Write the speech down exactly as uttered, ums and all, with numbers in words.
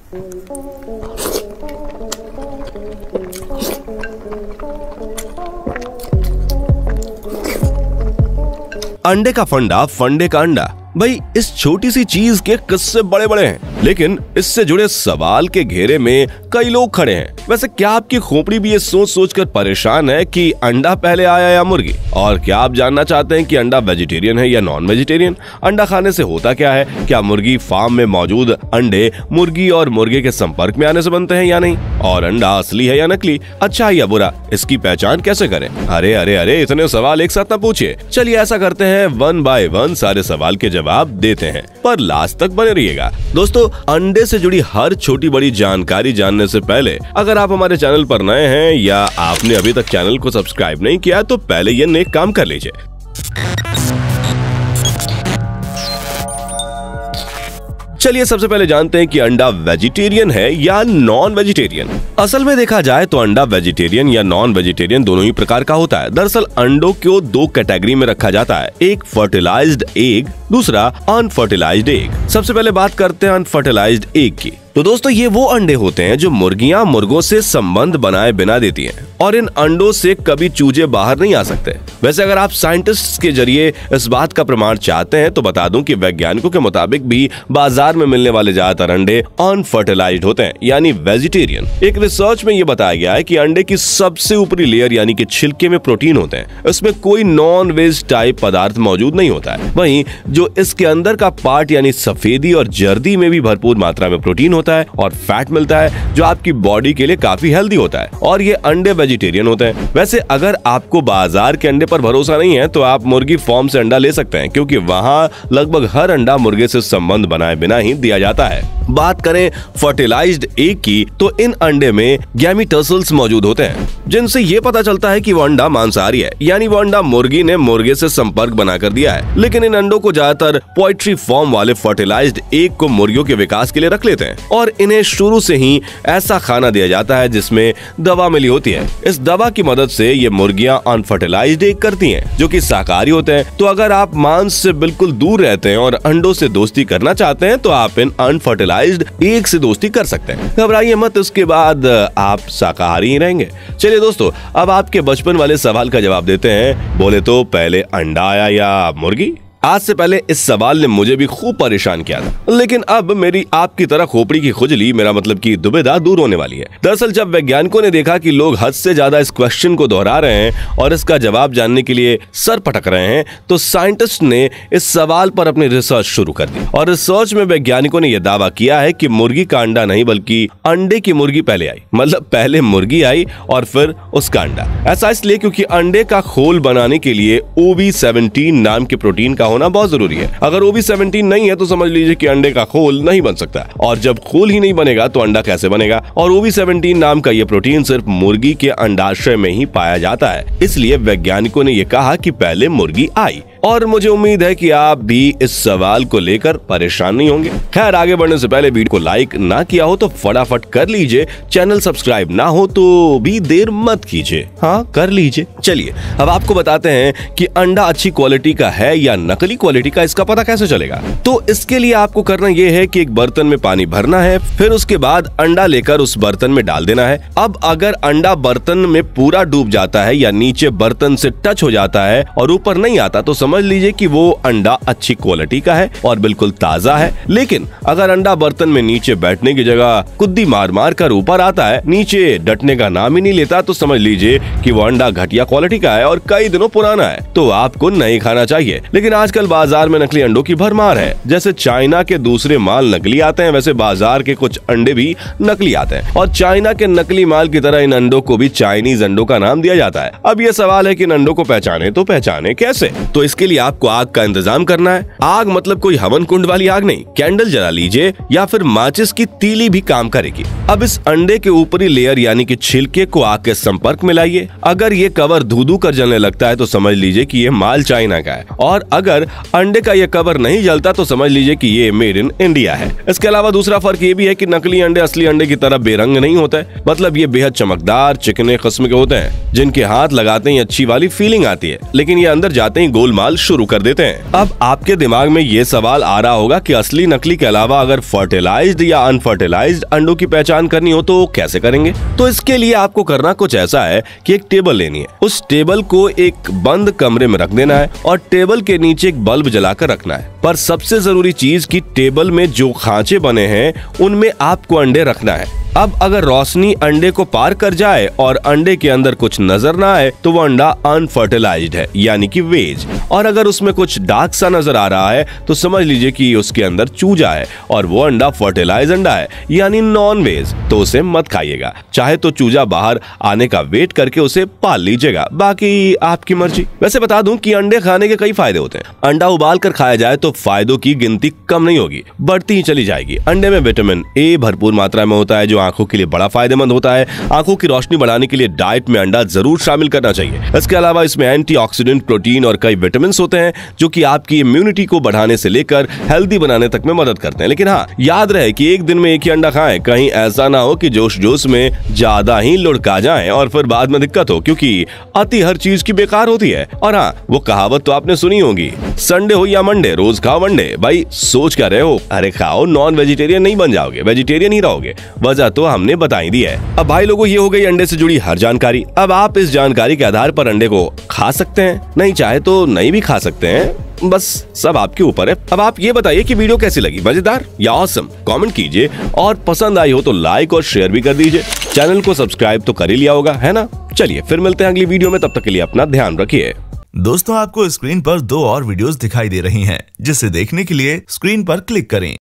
अंडे का फंडा, फंडे का अंडा। भाई इस छोटी सी चीज के किस्से बड़े बड़े हैं, लेकिन इससे जुड़े सवाल के घेरे में कई लोग खड़े हैं। वैसे क्या आपकी खोपड़ी भी ये सोच सोच कर परेशान है कि अंडा पहले आया या मुर्गी? और क्या आप जानना चाहते हैं कि अंडा वेजिटेरियन है या नॉन वेजिटेरियन? अंडा खाने से होता क्या है? क्या मुर्गी फार्म में मौजूद अंडे मुर्गी और मुर्गे के संपर्क में आने से बनते हैं या नहीं? और अंडा असली है या नकली, अच्छा या बुरा, इसकी पहचान कैसे करें? अरे अरे अरे इतने सवाल एक साथ न पूछिए। चलिए ऐसा करते हैं, वन बाय वन सारे सवाल के जवाब देते हैं, पर लास्ट तक बने रहिएगा। दोस्तों, अंडे से जुड़ी हर छोटी बड़ी जानकारी जानने से पहले अगर आप हमारे चैनल पर नए हैं या आपने अभी तक चैनल को सब्सक्राइब नहीं किया तो पहले ये नेक काम कर लीजिए। चलिए सबसे पहले जानते हैं कि अंडा वेजिटेरियन है या नॉन वेजिटेरियन। असल में देखा जाए तो अंडा वेजिटेरियन या नॉन वेजिटेरियन दोनों ही प्रकार का होता है। दरअसल अंडों को दो कैटेगरी में रखा जाता है, एक फर्टिलाइज्ड एग, दूसरा अनफर्टिलाइज्ड एग। सबसे पहले बात करते हैं अनफर्टिलाइज्ड एग की। तो दोस्तों ये वो अंडे होते हैं जो मुर्गियां मुर्गों से संबंध बनाए बिना देती हैं, और इन अंडों से कभी चूजे बाहर नहीं आ सकते। वैसे अगर आप साइंटिस्ट के जरिए इस बात का प्रमाण चाहते हैं तो बता दूं कि वैज्ञानिकों के मुताबिक भी बाजार में मिलने वाले ज्यादातर अंडे अनफर्टिलाइज्ड होते हैं, यानी वेजिटेरियन। एक रिसर्च में ये बताया गया है कि अंडे की सबसे ऊपरी लेयर यानी कि छिलके में प्रोटीन होते हैं, इसमें कोई नॉन वेज टाइप पदार्थ मौजूद नहीं होता है। वहीं जो इसके अंदर का पार्ट यानी सफेदी और जर्दी में भी भरपूर मात्रा में प्रोटीन होता है और फैट मिलता है जो आपकी बॉडी के लिए काफी हेल्दी होता है, और ये अंडे वेजिटेरियन होते हैं। वैसे अगर आपको बाजार के अंडे पर भरोसा नहीं है तो आप मुर्गी फार्म से अंडा ले सकते हैं, क्योंकि वहाँ लगभग हर अंडा मुर्गे से संबंध बनाए बिना ही दिया जाता है। बात करें फर्टिलाइज्ड एग की तो इन अंडे में गैमीटसल्स मौजूद होते हैं, जिनसे ये पता चलता है कि वो अंडा मांसाहारी है, यानी वो अंडा मुर्गी ने मुर्गे से संपर्क बनाकर दिया है। लेकिन इन अंडों को ज्यादातर पोल्ट्री फार्म वाले फर्टिलाइज्ड एग को मुर्गियों के विकास के लिए रख लेते हैं, और इन्हें शुरू से ही ऐसा खाना दिया जाता है जिसमें दवा मिली होती है। इस दवा की मदद से ये मुर्गियां अनफर्टिलाइज्ड एग करती हैं, जो कि शाकाहारी होते हैं। तो अगर आप मांस से बिल्कुल दूर रहते हैं और अंडों से दोस्ती करना चाहते हैं तो आप इन अनफर्टिलाइज्ड एग से दोस्ती कर सकते हैं। घबराइए मत, उसके बाद आप शाकाहारी ही रहेंगे। चलिए दोस्तों, अब आपके बचपन वाले सवाल का जवाब देते हैं। बोले तो पहले अंडा आया या मुर्गी? आज से पहले इस सवाल ने मुझे भी खूब परेशान किया था, लेकिन अब मेरी आपकी तरह खोपड़ी की खुजली, मेरा मतलब कि दुविधा, दूर होने वाली है। दरअसल जब वैज्ञानिकों ने देखा कि लोग हद से ज्यादा इस क्वेश्चन को दोहरा रहे हैं और इसका जवाब जानने के लिए सर पटक रहे हैं, तो साइंटिस्ट ने इस सवाल पर अपनी रिसर्च शुरू कर दी। और रिसर्च में वैज्ञानिकों ने यह दावा किया है कि मुर्गी का अंडा नहीं बल्कि अंडे की मुर्गी पहले आई, मतलब पहले मुर्गी आई और फिर उसका अंडा। ऐसा इसलिए क्योंकि अंडे का खोल बनाने के लिए ओ बी सेवनटीन नाम के प्रोटीन का होना बहुत जरूरी है। अगर ओ बी सेवनटीन नहीं है तो समझ लीजिए कि अंडे का खोल नहीं बन सकता, और जब खोल ही नहीं बनेगा तो अंडा कैसे बनेगा? और ओ बी सेवनटीन नाम का ये प्रोटीन सिर्फ मुर्गी के अंडाशय में ही पाया जाता है, इसलिए वैज्ञानिकों ने यह कहा कि पहले मुर्गी आई। और मुझे उम्मीद है कि आप भी इस सवाल को लेकर परेशान नहीं होंगे। खैर, आगे बढ़ने से पहले वीडियो को लाइक ना किया हो तो फटाफट कर लीजिए, चैनल सब्सक्राइब ना हो तो भी देर मत कीजिए, हाँ कर लीजिए। चलिए अब आपको बताते हैं कि अंडा अच्छी क्वालिटी का है या नकली क्वालिटी का, इसका पता कैसे चलेगा। तो इसके लिए आपको करना यह है कि एक बर्तन में पानी भरना है, फिर उसके बाद अंडा लेकर उस बर्तन में डाल देना है। अब अगर अंडा बर्तन में पूरा डूब जाता है या नीचे बर्तन से टच हो जाता है और ऊपर नहीं आता तो समझ लीजिए कि वो अंडा अच्छी क्वालिटी का है और बिल्कुल ताजा है। लेकिन अगर अंडा बर्तन में नीचे बैठने की जगह कुद्दी मार मार कर ऊपर आता है, नीचे डटने का नाम ही नहीं लेता, तो समझ लीजिए कि वो अंडा घटिया क्वालिटी का है और कई दिनों पुराना है, तो आपको नहीं खाना चाहिए। लेकिन आजकल बाजार में नकली अंडों की भरमार है। जैसे चाइना के दूसरे माल नकली आते हैं, वैसे बाजार के कुछ अंडे भी नकली आते हैं, और चाइना के नकली माल की तरह इन अंडों को भी चाइनीज अंडों का नाम दिया जाता है। अब ये सवाल है कि इन अंडों को पहचाने तो पहचाने कैसे? तो इसके लिए आपको आग का इंतजाम करना है। आग मतलब कोई हवन कुंड वाली आग नहीं, कैंडल जला लीजिए या फिर माचिस की तीली भी काम करेगी। अब इस अंडे के ऊपरी लेयर यानी कि छिलके को आग के संपर्क में लाइए। अगर ये कवर धू धू कर जलने लगता है तो समझ लीजिए कि ये माल चाइना का है, और अगर अंडे का ये कवर नहीं जलता तो समझ लीजिए कि ये मेड इन इंडिया है। इसके अलावा दूसरा फर्क ये भी है कि नकली अंडे असली अंडे की तरह बेरंग नहीं होते, मतलब ये बेहद चमकदार चिकने किस्म के होते हैं, जिनके हाथ लगाते ही अच्छी वाली फीलिंग आती है, लेकिन ये अंदर जाते ही गोलमाल इस्तेमाल शुरू कर देते हैं। अब आपके दिमाग में ये सवाल आ रहा होगा कि असली नकली के अलावा अगर फर्टिलाइज्ड या अनफर्टिलाइज्ड अंडों की पहचान करनी हो तो कैसे करेंगे। तो इसके लिए आपको करना कुछ ऐसा है कि एक टेबल लेनी है, उस टेबल को एक बंद कमरे में रख देना है और टेबल के नीचे एक बल्ब जलाकर रखना है। पर सबसे जरूरी चीज कि टेबल में जो खांचे बने हैं उनमें आपको अंडे रखना है। अब अगर रोशनी अंडे को पार कर जाए और अंडे के अंदर कुछ नजर ना आए तो वो अंडा अनफर्टिलाइज्ड है यानी कि वेज, और अगर उसमें कुछ डार्क सा नजर आ रहा है तो समझ लीजिए कि उसके अंदर चूजा है और वो अंडा फर्टिलाइज अंडा है यानी नॉन वेज, तो उसे मत खाइएगा। चाहे तो चूजा बाहर आने का वेट करके उसे पाल लीजिएगा, बाकी आपकी मर्जी। वैसे बता दूं कि अंडे खाने के कई फायदे होते हैं। अंडा उबाल कर खाया जाए तो फायदों की गिनती कम नहीं होगी, बढ़ती ही चली जाएगी। अंडे में विटामिन ए भरपूर मात्रा में होता है जो आंखों के लिए बड़ा फायदेमंद होता है। आंखों की रोशनी बढ़ाने के लिए डाइट में अंडा जरूर शामिल करना चाहिए। इसके अलावा इसमें एंटीऑक्सीडेंट, प्रोटीन और कई विटामिन होते हैं जो कि आपकी इम्यूनिटी को बढ़ाने से लेकर हेल्दी बनाने तक में मदद करते हैं। लेकिन हाँ, याद रहे कि एक दिन में एक ही अंडा खाएं, कहीं ऐसा ना हो कि जोश जोश में ज्यादा ही लुढ़का जाएं और फिर बाद में दिक्कत हो, क्योंकि अति हर चीज की बेकार होती है। और हाँ, वो कहावत तो आपने सुनी होगी, संडे हो या मंडे रोज खाओ मंडे। भाई सोच क्या रहे हो? अरे खाओ, नॉन वेजिटेरियन नहीं बन जाओगे, वेजिटेरियन ही रहोगे। वजह तो हमने बताई दी है। अब भाई लोगों, ये हो गई अंडे से जुड़ी हर जानकारी। अब आप इस जानकारी के आधार पर अंडे को खा सकते हैं, नहीं चाहे तो नहीं भी खा सकते हैं, बस सब आपके ऊपर है। अब आप ये बताइए कि वीडियो कैसी लगी, मजेदार या ऑसम? कमेंट कीजिए और पसंद आई हो तो लाइक और शेयर भी कर दीजिए। चैनल को सब्सक्राइब तो कर ही लिया होगा, है ना? चलिए फिर मिलते हैं अगली वीडियो में, तब तक के लिए अपना ध्यान रखिए। दोस्तों, आपको स्क्रीन पर दो और वीडियोस दिखाई दे रही हैं, जिसे देखने के लिए स्क्रीन पर क्लिक करें।